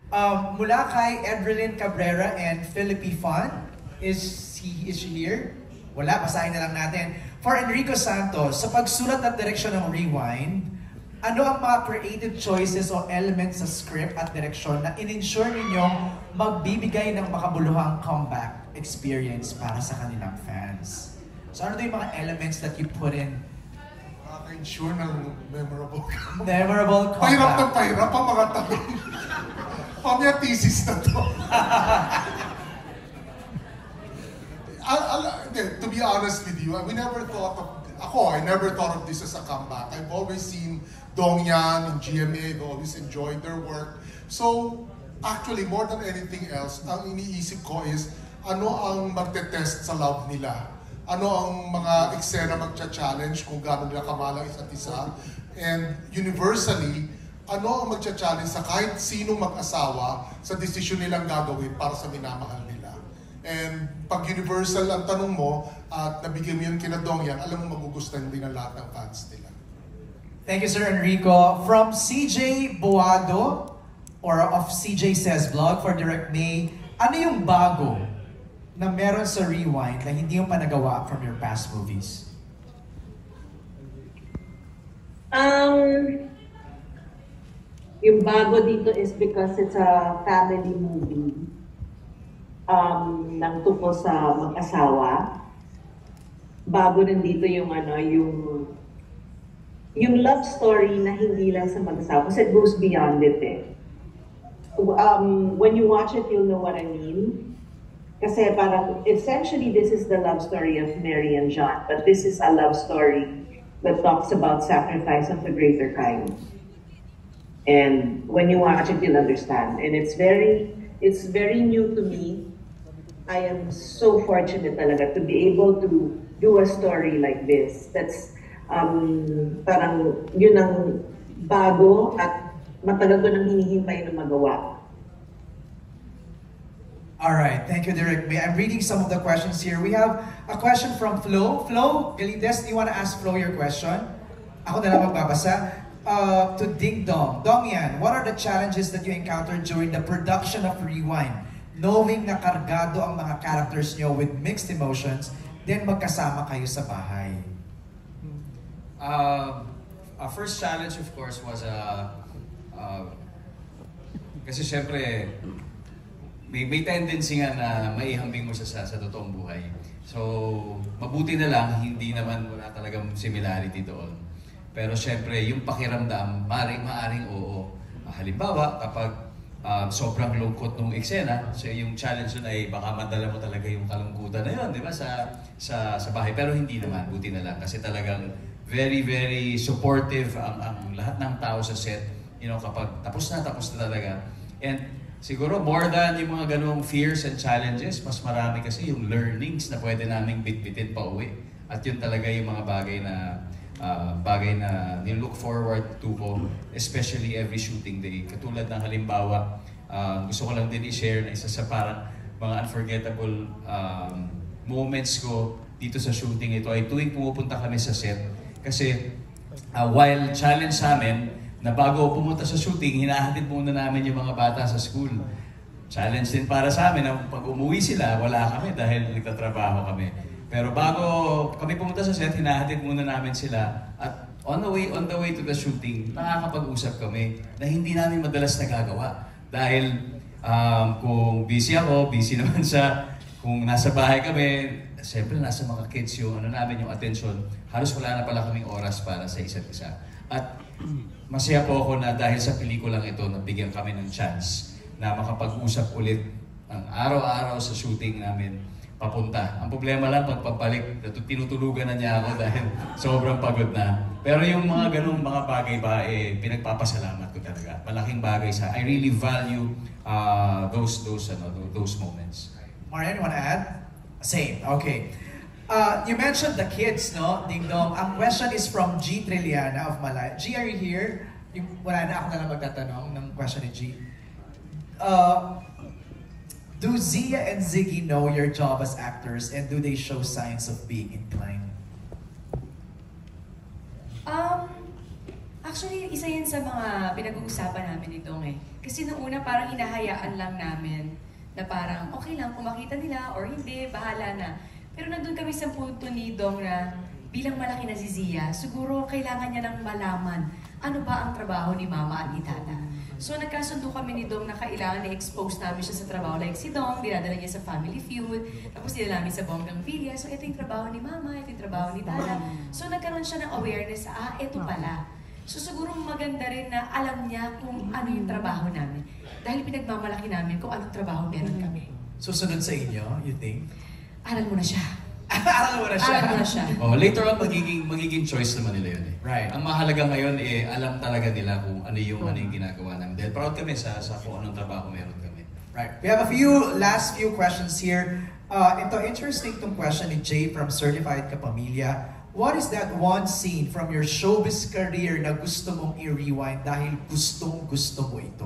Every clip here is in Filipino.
Mula kay Edrelyn Cabrera and Philippi Fun. Is she here? Wala, basahin na lang natin. For Enrico Santos, sa pagsulat at direksyon ng Rewind, ano ang mga creative choices o elements sa script at direksyon na in-ensure ninyong magbibigay ng makabuluhang comeback experience para sa kanilang fans? So ano yung mga elements that you put in? Ensure ng memorable comeback. Memorable comeback. Pahirap ng pahirap ang mga tanong. Pamya thesis na to. To be honest with you, we never thought of, I never thought of this as a comeback. I've always seen Dong Yan and GMA, I've always enjoyed their work. So, actually, more than anything else, ang iniisip ko is, ano ang magte-test sa love nila? Ano ang mga eksena magcha-challenge kung gaano nila kamahal ang isa't isa? And universally, ano ang magcha-challenge sa kahit sinong mag-asawa sa desisyon nilang gagawin para sa minamahal nila? And pag universal ang tanong mo at nabigyan mo yun kina Dong Yan, alam mo magugustuhan din ang lahat ng fans nila. Thank you, Sir Enrico. From CJ Boado, or of CJ Says Vlog for Direct May, ano yung bago na meron sa Rewind na hindi yung panagawa from your past movies? Yung bago dito is because it's a family movie ng tungkol sa mag-asawa. Bago rin dito yung yung love story na hindi lang sa mag-asawa kasi it goes beyond it eh. When you watch it, you'll know what I mean. Kasi parang, essentially, this is the love story of Mary and John, but this is a love story that talks about sacrifice of the greater kind. And when you watch it, you'll understand. And it's very new to me. I am so fortunate talaga to be able to do a story like this. That's, parang yun ang bago at matagal ko nang hinihintay na magawa. Alright, thank you, Direk May. I'm reading some of the questions here. We have a question from Flo. Flo Galides, do you want to ask Flo your question? Ako na lang magbabasa. To Ding Dong. Dong Yan, what are the challenges that you encountered during the production of Rewind? Knowing na kargado ang mga characters nyo with mixed emotions, then magkasama kayo sa bahay. Our first challenge, of course, was kasi syempre, may tendency nga na maihambing mo siya sa totoong buhay. So, mabuti na lang, hindi naman wala talagang similarity doon. Pero syempre, yung pakiramdam, maaring oo. Halimbawa, kapag sobrang lungkot ng eksena, so yung challenge nun ay baka madala mo talaga yung kalungkutan na yun, di ba, sa bahay. Pero hindi naman, buti na lang. Kasi talagang very, very supportive ang lahat ng tao sa set. You know, kapag tapos na talaga. And siguro more than yung mga ganung fears and challenges, mas marami kasi yung learnings na pwede naming bitbitin pa uwi. At yun talaga yung mga bagay na nilook forward to ko, especially every shooting day. Katulad ng halimbawa, gusto ko lang din i-share na isa sa parang mga unforgettable moments ko dito sa shooting ito ay tuwing pumupunta kami sa set. Kasi while challenge sa amin, na bago pumunta sa shooting, hinahatid muna namin yung mga bata sa school. Challenge din para sa amin na pag umuwi sila, wala kami dahil nagtatrabaho kami. Pero bago kami pumunta sa set, hinahatid muna namin sila. At on the way to the shooting, nakakapag-usap kami na hindi namin madalas nagagawa. Dahil kung busy ako, busy naman siya. Kung nasa bahay kami, siyempre nasa mga kids yung namin yung attention. Halos wala na pala kaming oras para sa isa't isa. At masaya po ako na dahil sa pelikulang ito, nabigyan kami ng chance na makapag-usap ulit ang araw-araw sa shooting namin papunta. Ang problema lang, pagpapalik, tinutulugan na niya ako dahil sobrang pagod na. Pero yung mga ganung mga bagay ba, pinagpapasalamat ko talaga. Malaking bagay sa, I really value those moments. Marian, you want to add? Same, okay. You mentioned the kids, no? Ding Dong. Ang question is from G. Trilliana of Malay. G, are you here? Wala na, ako na lang magtatanong ng question ni G. Do Zia and Ziggy know your job as actors and do they show signs of being inclined? Actually, isa yan sa mga pinag-uusapan namin itong Kasi noong una parang hinahayaan lang namin na parang okay lang kung makita nila or hindi, bahala na. Pero nandun kami sa punto ni Dong na bilang malaki na si Zia, siguro kailangan niya nang malaman ano ba ang trabaho ni Mama at ni Tata. So nagkasundo kami ni Dong na kailangan na-expose namin siya sa trabaho. Like si Dong, dinadala niya sa Family Feud, tapos dinala namin sa Bonggang Villa. So ito yung trabaho ni Mama, ito yung trabaho ni Tata. So nagkaroon siya ng awareness, ito pala. So siguro maganda rin na alam niya kung ano yung trabaho namin. Dahil pinagmamalaki namin kung anong trabaho meron kami. Susunod sa inyo, you think? Aral mo na siya. Aral mo na siya. Aral mo na siya. Later on, magiging choice naman nila yun Right. Ang mahalaga ngayon, alam talaga nila kung ano yung ginagawa namin. Dahil proud kami sa kung anong trabaho meron kami. Right. We have a last few questions here. Interesting tong question ni Jay from Certified Kapamilya. What is that one scene from your showbiz career na gusto mong i-rewind dahil gustong-gusto mo ito?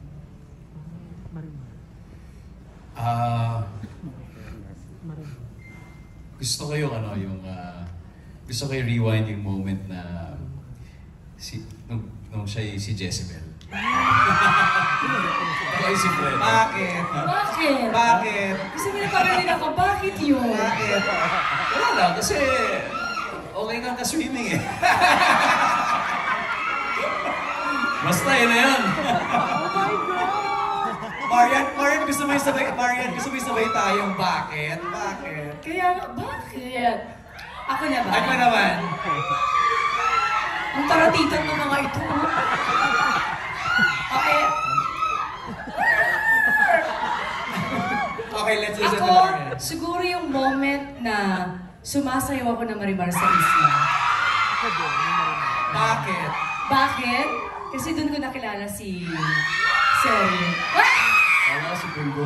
Gusto ko yung gusto ko i-rewind yung moment na nung siya si Jezebel. Kaya si Fred. Bakit? Bakit? Bakit? Kasi pinaparinig ako, bakit yun? Bakit? Wala lang, kasi okay nga ka-swimming eh. Basta yun na yun. Marian, gusto mo yung sabay tayong bakit? Bakit? Kaya nga, bakit? Ako na ba? Ako naman. Ang taratitan ng mga ito. Okay. Okay, let's listen to Ako, Marian. siguro yung moment na sumasayaw ako na Marimar sa isla. Bakit? Bakit? Kasi doon ko nakilala si Sergio. Wala si Bulgo.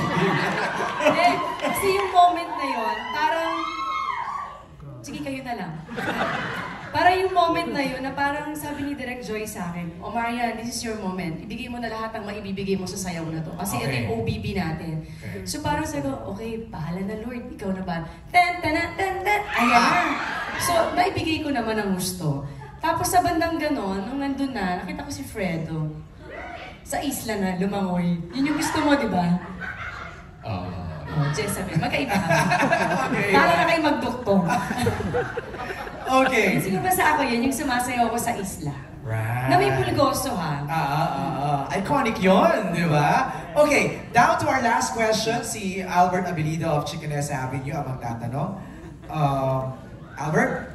Kasi yung moment na yon, parang... Sige, kayo na lang. Parang yung moment na yun, na parang sabi ni Direk Joy sa akin, Marian, this is your moment. Ibigay mo na lahat ng maibibigay mo sa sayaw na to. Kasi ito yung OBB natin. Okay. So parang sabi ko, okay, bahala na Lord, ikaw na ba? Ten, ten, ten, ten, ayan. So, naibigay ko naman ang gusto. Tapos sa bandang ganon, nung nandun na, nakita ko si Fredo. Sa isla na, lumangoy. Yun yung gusto mo, di ba? Jezebel, magkaiba kami. Okay. Para na kayo magduktong. Okay. Siguro ba sa ako yun, yung sumasayaw ko sa isla. Right. Na may pulgoso ha. Iconic yon, di ba? Okay, down to our last question. Si Albert Abilido of Chickeness Avenue ang magtatanong. Albert?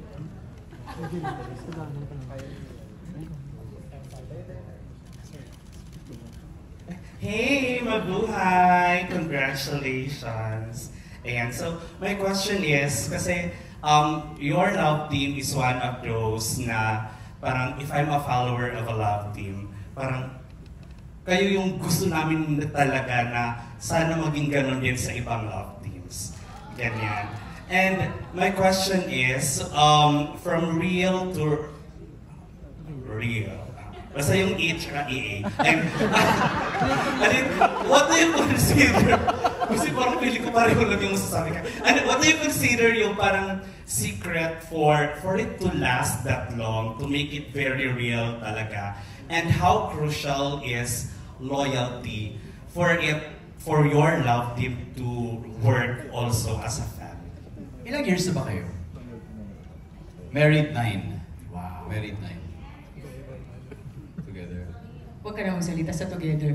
Hey, mabuhay! Congratulations! Ayan, so my question is, kasi your love team is one of those na parang if I'm a follower of a love team, parang kayo yung gusto namin talaga na sana maging ganun din sa ibang love teams. Ganyan. And my question is, from real to real. Basta yung H na EA. And, what do you consider? Kasi parang pili ko pareho lang yung masasabi ka. And what do you consider yung parang secret for it to last that long, to make it very real talaga? And how crucial is loyalty for your love team to work also as a family? Ilang years na ba kayo? Married 9. Wow. Married 9. Together. Huwag ka na magsalita sa together.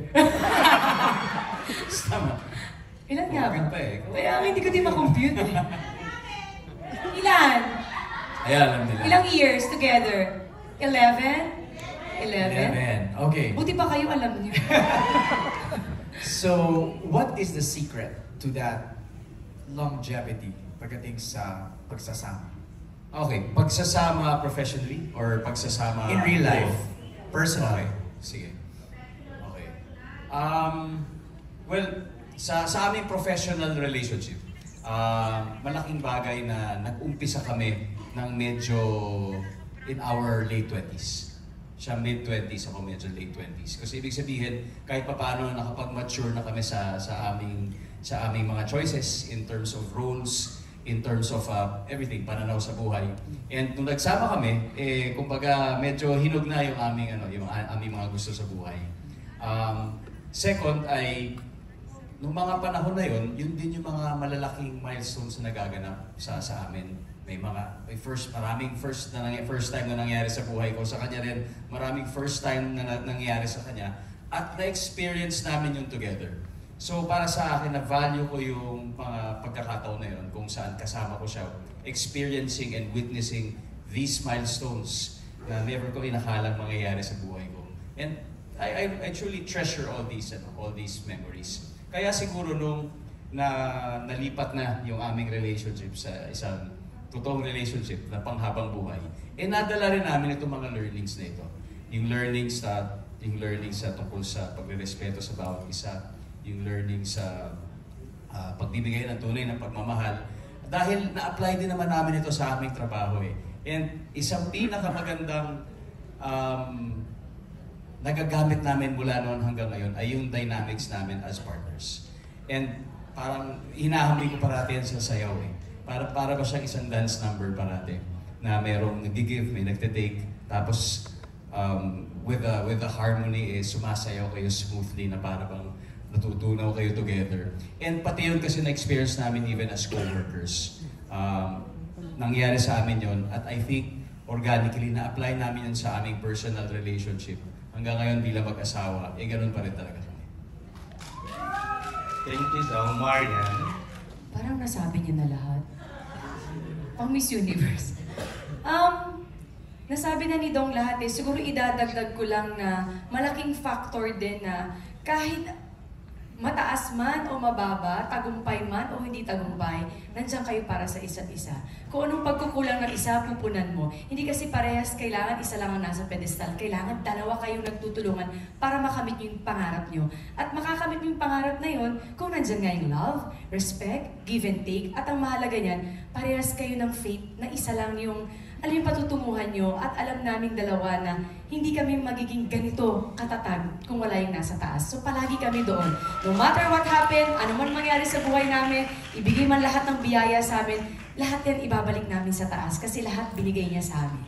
Tama. Ilan nga ba? Bakit pa eh? Kaya hindi ko din makompute eh. Ilan? Ay, alam nila. Ilang years together? 11? 11. Okay. Buti pa kayo alam niyo. So, what is the secret to that longevity pagdating sa pagsasama? Okay, pagsasama professionally or pagsasama In real life, Okay, personally. sige. Okay. Well, sa aming professional relationship, malaking bagay na nag-umpisa kami ng medyo in our late 20s. Siya mid-20s, ako medyo late 20s. Kasi ibig sabihin, kahit papaano nakapag-mature na kami sa aming mga choices in terms of roles, in terms of everything, pananaw sa buhay. And nung nagsama kami, kumbaga medyo hinog na yung aming, yung aming mga gusto sa buhay. Second ay, nung mga panahon na yun din yung mga malalaking milestones na nagaganap sa amin. Maraming first time na nangyari sa buhay ko. Sa kanya rin, maraming first time na nangyari sa kanya. At na-experience namin yung together. So para sa akin, na-value ko yung mga pagkakataon na yun kung saan kasama ko siya, experiencing and witnessing these milestones na never ko inakalang mangyayari sa buhay ko. And I truly treasure all these memories. Kaya siguro nung nalipat na yung aming relationship sa isang totoong relationship na panghabang buhay, nadala rin namin itong mga learnings na ito. Yung learnings sa tungkol sa pagrerespeto sa bawat isa, yung learnings sa pagbibigay ng tunay ng pagmamahal. Dahil na-apply din naman namin ito sa aming trabaho eh. And isang pinakamagandang nagagamit namin mula noon hanggang ngayon ay yung dynamics namin as partners. And parang hinahambing ko parati yan sa sayaw eh. Para ba siyang isang dance number parati na merong nag-give, may nagte-take, tapos with the harmony sumasayaw kayo smoothly na para bang natutunaw kayo together. And pati yun kasi na-experience namin even as co-workers. Nangyari sa amin yun at I think organically na-apply namin yun sa aming personal relationship. Hanggang ngayon bilang mag-asawa, ganun pa rin talaga kami. Thank you so, Marian. Parang nasabi niya na lahat. Pang Miss Universe. Nasabi na ni Dong lahat eh. Siguro idadagdag ko lang na malaking factor din na kahit mataas man o mababa, tagumpay man o hindi tagumpay, nandiyan kayo para sa isa't isa. Kung anong pagkukulang ng isa, pupunan mo. Hindi kasi parehas kailangan isa lang ang nasa pedestal. Kailangan dalawa kayong nagtutulungan para makamit yung pangarap nyo. At makakamit yung pangarap na yun kung nandiyan nga yung love, respect, give and take. At ang mahalaga niyan, parehas kayo ng faith na isa lang yung alam yung patutunguhan nyo at alam naming dalawa na hindi kami magiging ganito katatag kung wala yung nasa taas. So palagi kami doon. No matter what happen, ano man mangyari sa buhay namin, ibigay man lahat ng biyaya sa amin, lahat yan ibabalik namin sa taas kasi lahat binigay niya sa amin.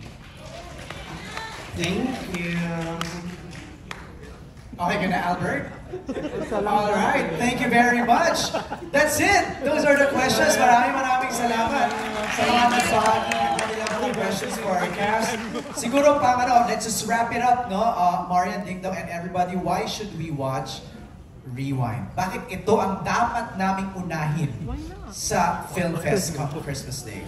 Thank you. Okay ka na, Albert? Alright, thank you very much. That's it. Those are the questions. Maraming salamat sa mga nagsahagi ng kanilang mga questions for our cast. Siguro let's just wrap it up, no? Marian, Ding Dong, and everybody, why should we watch Rewind? Bakit ito ang dapat naming unahin sa Film Fest come Christmas Day?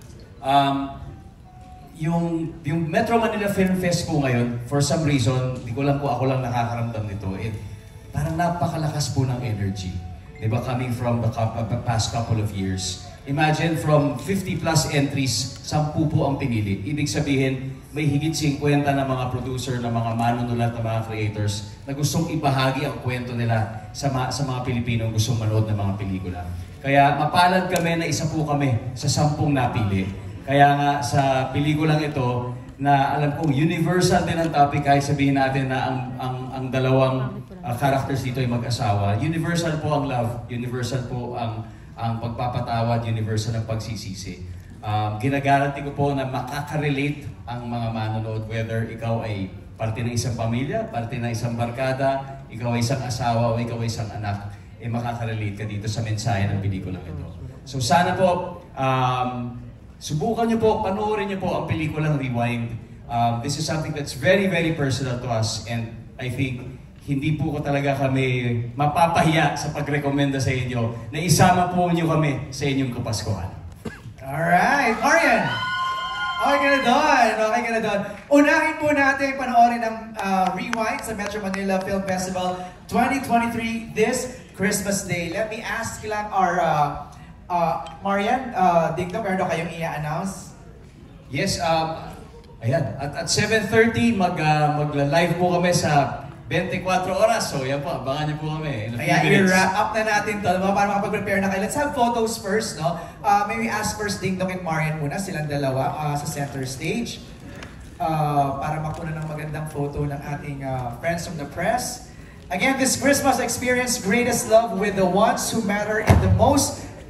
Yung Metro Manila Film Fest po ngayon, for some reason, di ko lang po ako lang nakakaramdam nito, parang napakalakas po ng energy. Diba, coming from the past couple of years. Imagine from 50 plus entries, 10 po ang pinili. Ibig sabihin, may higit 50 na mga producer, na mga manunulat, na mga creators na gustong ibahagi ang kwento nila sa mga Pilipinong gustong manood ng mga pelikula. Kaya mapalad kami na isa po kami sa 10 napili. Kaya nga sa pelikulang ito, na alam kong universal din ang topic kahit sabihin natin na ang dalawang characters dito ay mag-asawa. Universal po ang love, universal po ang pagpapatawad, universal ang pagsisisi. Ginagaranti ko po na makaka-relate ang mga manonood, whether ikaw ay parte ng isang pamilya, parte ng isang barkada, ikaw ay isang asawa o ikaw ay isang anak, makaka-relate ka dito sa mensahe ng pelikulang ito. So sana po, subukan niyo po, panoorin niyo po ang pelikulang Rewind. This is something that's very, very personal to us, and I think hindi po ko talaga kami mapapahiya sa pagrekomenda sa inyo na isama po niyo kami sa inyong Kapaskuhan. Alright, Marian! Okay ka na doon. Unahin po natin panoorin ng Rewind sa Metro Manila Film Festival 2023 this Christmas Day. Let me ask lang our Marian, Ding Dong, meron kayong i-announce? Yes, ayan. At 7:30, magla-live po kami sa 24 oras. So yan po, abangan niyo po kami. Kaya i-wrap up na natin to para makapag-prepare na kayo. Let's have photos first, no? May we ask first Ding Dong and Marian muna, silang dalawa sa center stage. Para makuha ng magandang photo ng ating friends from the press. Again, this Christmas experience greatest love with the ones who matter in the most.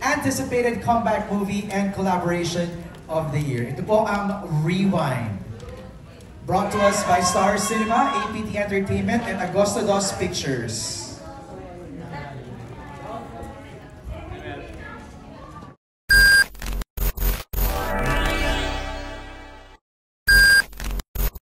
anticipated comeback movie and collaboration of the year. Ito po ang Rewind. Brought to us by Star Cinema, APT Entertainment, and Agosto Dos Pictures.